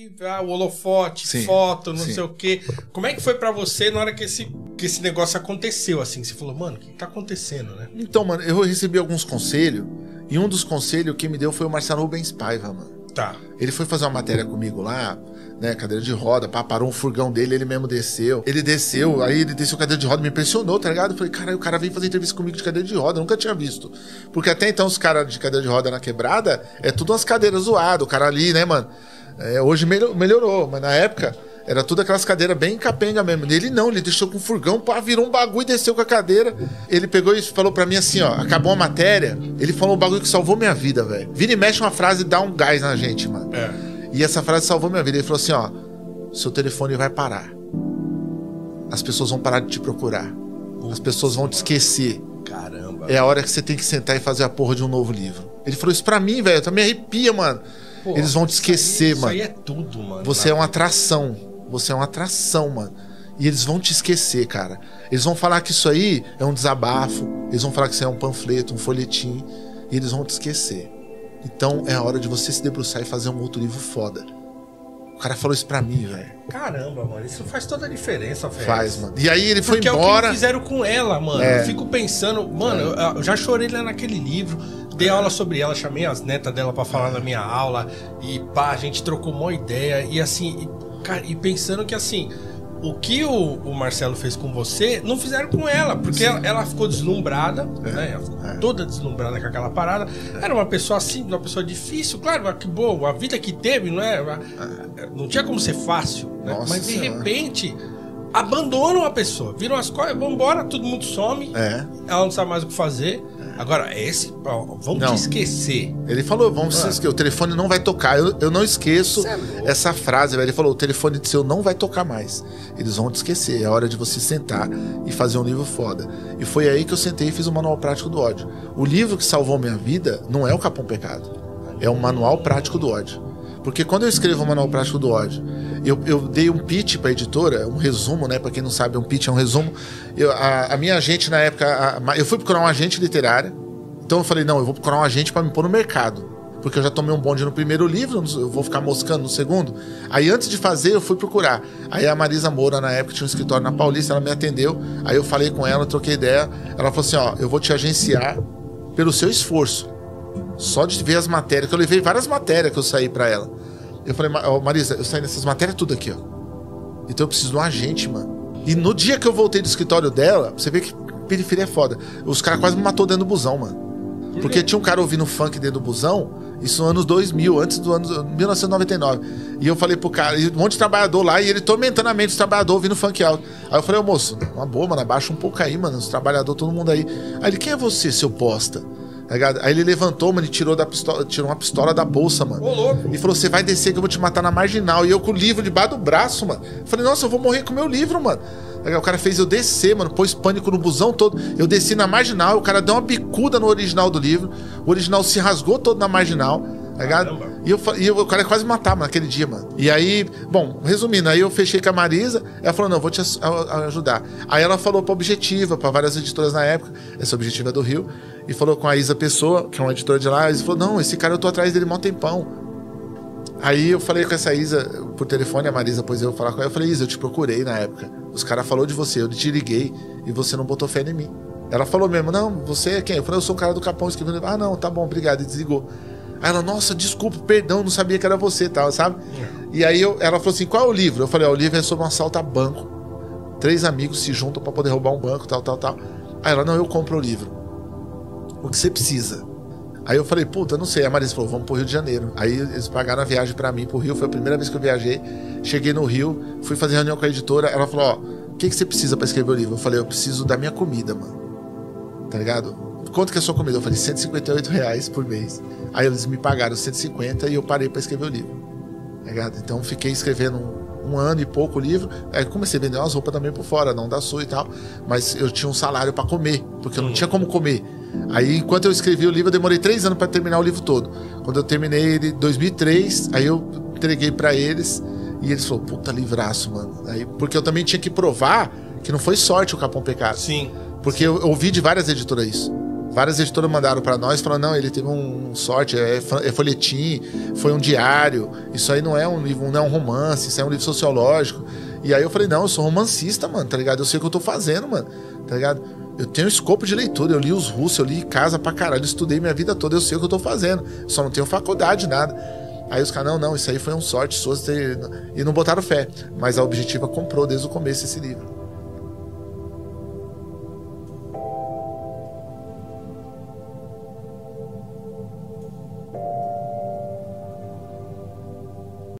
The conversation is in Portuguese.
aí o holofote, sim, foto, não sei o quê. Como é que foi pra você na hora que esse negócio aconteceu, assim? Você falou, mano, o que tá acontecendo, né? Então, mano, eu recebi alguns conselhos, e um dos conselhos que me deu foi o Marcelo Rubens Paiva, mano. Tá. Ele foi fazer uma matéria comigo lá, né, cadeira de roda, parou um furgão dele, ele mesmo desceu. Ele desceu cadeira de roda, me impressionou, tá ligado? Eu falei, cara, o cara veio fazer entrevista comigo de cadeira de roda, eu nunca tinha visto. Porque até então os caras de cadeira de roda na quebrada, é tudo umas cadeiras zoadas, o cara ali, né, mano? Hoje melhorou, mas na época era tudo aquelas cadeiras bem capenga mesmo. Ele não, ele deixou com um furgão, virou um bagulho e desceu com a cadeira. Ele pegou e falou pra mim assim, ó, acabou a matéria, ele falou um bagulho que salvou minha vida, velho. Vira e mexe uma frase e dá um gás na gente, mano. E essa frase salvou minha vida. Ele falou assim, ó, seu telefone vai parar. As pessoas vão parar de te procurar. As pessoas vão te esquecer. Caramba. É a hora que você tem que sentar e fazer a porra de um novo livro. Ele falou isso pra mim, velho. Me arrepia, mano. Pô, eles vão te esquecer, mano. Isso aí é tudo, mano. Você é uma atração. Você é uma atração, mano. E eles vão te esquecer, cara. Eles vão falar que isso aí é um desabafo. Eles vão falar que isso é um panfleto, um folhetim. E eles vão te esquecer. Então é a hora de você se debruçar e fazer um outro livro foda. O cara falou isso pra mim, velho. Caramba, mano, isso faz toda a diferença, velho. Faz, mano. E aí ele foi embora. Porque é o que fizeram com ela, mano. Eu fico pensando, mano, eu já chorei lá naquele livro, dei aula sobre ela, chamei as netas dela pra falar na minha aula, e pá, a gente trocou uma ideia, e assim, cara, e pensando que assim, o que o Marcelo fez com você, não fizeram com ela, porque ela ficou deslumbrada, né? Ela ficou toda deslumbrada com aquela parada. Era uma pessoa simples, uma pessoa difícil, claro, que boa, a vida que teve, não é? Não tinha como ser fácil, né? Nossa, mas de repente abandonam a pessoa, viram as coisas, vambora, todo mundo some, ela não sabe mais o que fazer. Agora, vão te esquecer. Ele falou, vamos se esquecer, o telefone não vai tocar. Eu não esqueço essa frase, velho. Ele falou, o telefone seu não vai tocar mais. Eles vão te esquecer, é hora de você sentar e fazer um livro foda. E foi aí que eu sentei e fiz o Manual Prático do Ódio. O livro que salvou minha vida não é o Capão Pecado, é o Manual Prático do Ódio. Porque quando eu escrevo o Manual Prático do Ódio, eu dei um pitch pra editora, um resumo, né? Pra quem não sabe, um pitch é um resumo. A minha agente na época, eu fui procurar um agente literário. Então eu falei, não, eu vou procurar um agente pra me pôr no mercado. Porque eu já tomei um bonde no primeiro livro, eu vou ficar moscando no segundo. Aí antes de fazer, eu fui procurar. Aí a Marisa Moura, na época, tinha um escritório na Paulista, ela me atendeu. Aí eu falei com ela, troquei ideia. Ela falou assim, ó, eu vou te agenciar pelo seu esforço. Só de ver as matérias, que eu levei várias matérias que eu saí pra ela. Eu falei, Marisa, eu saí nessas matérias tudo aqui, ó. Então eu preciso de um agente, mano. E no dia que eu voltei do escritório dela, você vê que periferia é foda. Os caras quase me matou dentro do busão, mano. Porque tinha um cara ouvindo funk dentro do busão, isso nos anos 2000, antes do ano 1999. E eu falei pro cara, um monte de trabalhador lá, e ele tormentando a mente dos trabalhadores ouvindo funk alto. Aí eu falei, ô moço, uma boa, mano, abaixa um pouco aí, mano, os trabalhadores, todo mundo aí. Aí ele, quem é você, seu bosta? Aí ele levantou, mano, e tirou uma pistola da bolsa, mano. Ô, louco. E falou, você vai descer que eu vou te matar na Marginal. E eu com o livro debaixo do braço, mano. Eu falei, nossa, eu vou morrer com o meu livro, mano. Aí o cara fez eu descer, mano, pôs pânico no busão todo. Eu desci na Marginal, o cara deu uma bicuda no original do livro. O original se rasgou todo na Marginal. Tá ligado? E o cara quase matava naquele dia, mano. E aí, bom, resumindo, aí eu fechei com a Marisa. Ela falou, não, eu vou te ajudar. Aí ela falou pra Objetiva, pra várias editoras na época. Essa Objetiva é do Rio. E falou com a Isa Pessoa, que é uma editora de lá. E falou, não, esse cara eu tô atrás dele mó tempão. Aí eu falei com essa Isa por telefone, a Marisa pôs eu falar com ela. Eu falei, Isa, eu te procurei na época. Os caras falaram de você, eu te liguei e você não botou fé em mim. Ela falou mesmo, não, você é quem? Eu falei, eu sou o cara do Capão escrevendo. Ah, não, tá bom, obrigado. E desligou. Aí ela, nossa, desculpa, perdão, não sabia que era você e tal, sabe? E aí ela falou assim, qual é o livro? Eu falei, o livro é sobre um assalto a banco. 3 amigos se juntam pra poder roubar um banco, tal. Aí ela, não, eu compro o livro. O que você precisa? Aí eu falei, puta, não sei. A Marisa falou, vamos pro Rio de Janeiro. Aí eles pagaram a viagem pra mim pro Rio, foi a primeira vez que eu viajei. Cheguei no Rio, fui fazer reunião com a editora. Ela falou, ó, o que você precisa pra escrever o livro? Eu falei, eu preciso da minha comida, mano. Tá ligado? Quanto que é a sua comida? Eu falei, R$158 por mês. Aí eles me pagaram 150 e eu parei pra escrever o livro. Tá ligado? Então fiquei escrevendo um ano e pouco o livro. Aí comecei a vender umas roupas também por fora, não da Sul e tal. Mas eu tinha um salário pra comer, porque eu não tinha como comer. Aí enquanto eu escrevi o livro, eu demorei 3 anos pra terminar o livro todo. Quando eu terminei ele em 2003, aí eu entreguei pra eles. E eles falaram, puta livraço, mano. Aí, porque eu também tinha que provar que não foi sorte o Capão Pecado. Sim. Porque eu ouvi de várias editoras isso. Várias editoras mandaram pra nós, falando, não, ele teve sorte, é folhetim, foi um diário, isso aí não é um livro, não é um romance, isso é um livro sociológico. E aí eu falei, não, eu sou romancista, mano, tá ligado? Eu sei o que eu tô fazendo, mano, tá ligado? Eu tenho escopo de leitura, eu li os russos, eu li Casa pra caralho, eu estudei minha vida toda, eu sei o que eu tô fazendo, só não tenho faculdade, nada. Aí os caras, não, isso aí foi um sorte sua, e não botaram fé. Mas a Objetiva comprou desde o começo esse livro.